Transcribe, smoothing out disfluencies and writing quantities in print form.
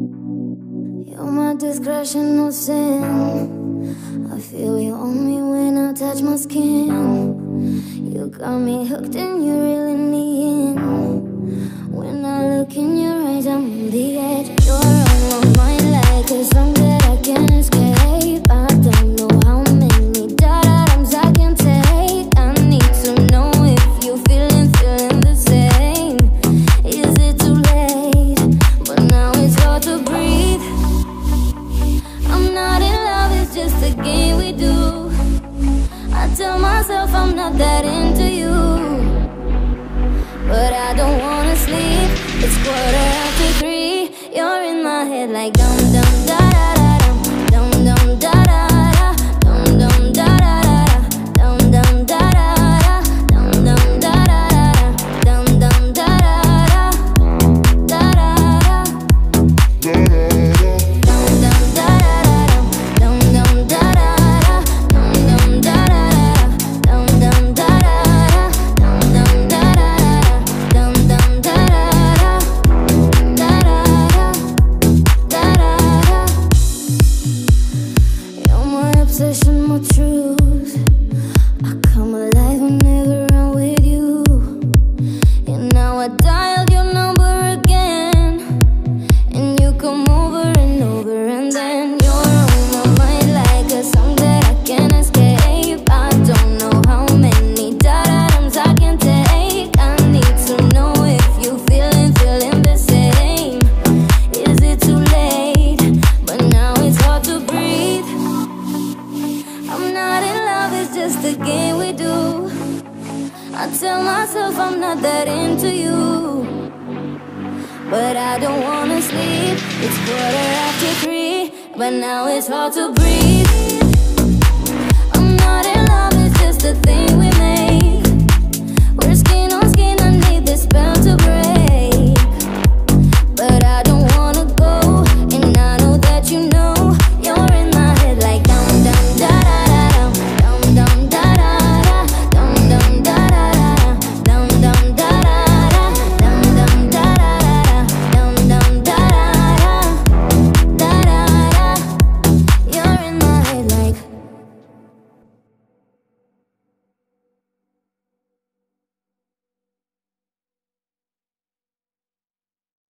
You're my discretion, no sin. I feel you on me when I touch my skin. You got me hooked and you're reeling me in. When I look in your eyes, I'm on the edge. You're on my mind like a song that I can't escape. I don't know how many da-da-dums I can take. I need to know if you're feeling the same. Is it too late? But now it's hard to breathe. I'm not in love, it's just a game we do. I tell myself I'm not that into you, but I don't wanna sleep. It's 3:15. You're in my head like dum dum da da da dum dum dum da da da dum dum da da da dum dum da da da dum dum da da da dum dum da da da da da da. Obsession, more truth. I come alive whenever I'm with you. And now I dialed your number again, and you come over and over, and then you're on my mind like a song that I can't escape. I don't know how many da-da-dums I can take. I need to know if you're feeling the same. Is it too late? But now it's hard to breathe. I'm not in love, it's just a game we do. I tell myself I'm not that into you, but I don't wanna sleep. It's 3:15, but now it's hard to breathe. I'm not in love, it's just a thing